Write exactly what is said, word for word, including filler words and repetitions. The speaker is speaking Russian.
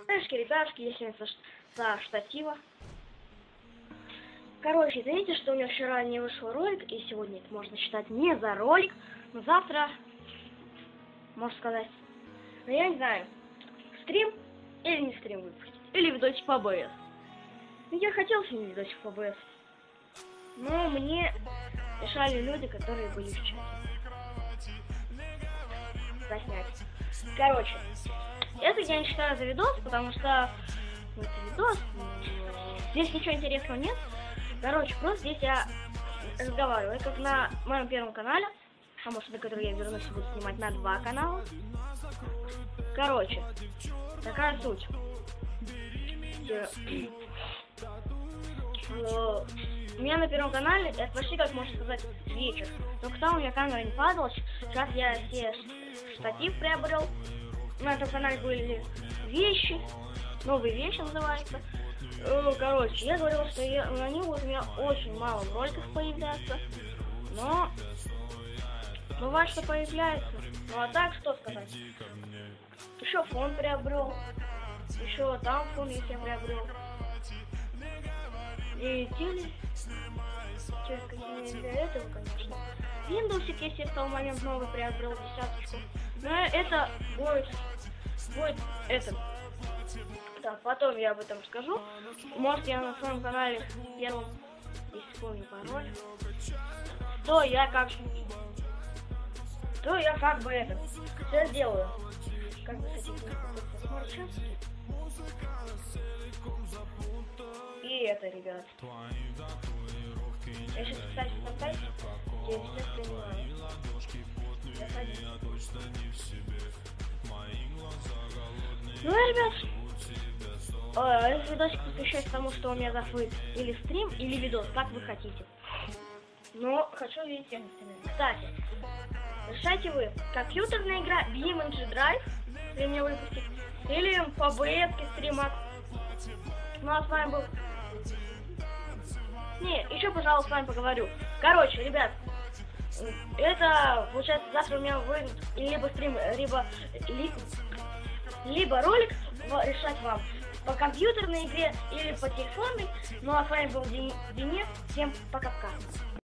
Ребятушки, ребятушки, я сегодня со, со штатива. Короче, видите, что у меня вчера не вышел ролик, и сегодня это можно считать не за ролик, но завтра, можно сказать, ну я не знаю, стрим или не стрим выпустить, или видосик по АБС. Я хотел сегодня видосик по АБС, но мне решали люди, которые были в чате. Заснять. Короче, это я не считаю за видос, потому что ну, это видос, здесь ничего интересного нет. Короче, просто здесь я разговариваю, как на моем первом канале, а может, на который я вернусь, буду снимать на два канала. Короче, такая суть. У меня на первом канале это почти, как можно сказать, вечер. Только там у меня камера не падала. Сейчас я себе штатив приобрел. На этом канале были вещи, новые вещи называются. Короче, я говорил, что я, на них вот у меня очень мало роликов появляется. Но бывает, что появляется. Ну а так, что сказать? Еще фон приобрел. Еще там фон я себе приобрел. И теле. Для этого, конечно. Windows, если я в тот момент новый приобрел десяточку. Но это будет, будет это. Так, потом я об этом скажу. Может, я на своем канале первом, если помню пароль, то я как то я как бы это все сделаю. Как бы хотите, и это, ребят. Я сейчас, кстати, поставить, я все принимаю. Ну, ребят, этот видосик посвящается тому, что у меня заходит или стрим, или видос, как вы хотите. Но хочу видеть я на стриме. Кстати, решайте вы, компьютерная игра BeamNG Drive, или мне выпустить, или по АБС стримать. Ну, а с вами был... Не, еще, пожалуйста, с вами поговорю. Короче, ребят, это, получается, завтра у меня выйдет либо стрим, либо, ли, либо ролик, решать вам, по компьютерной игре или по телефонной. Ну, а с вами был Денис. Всем пока-пока.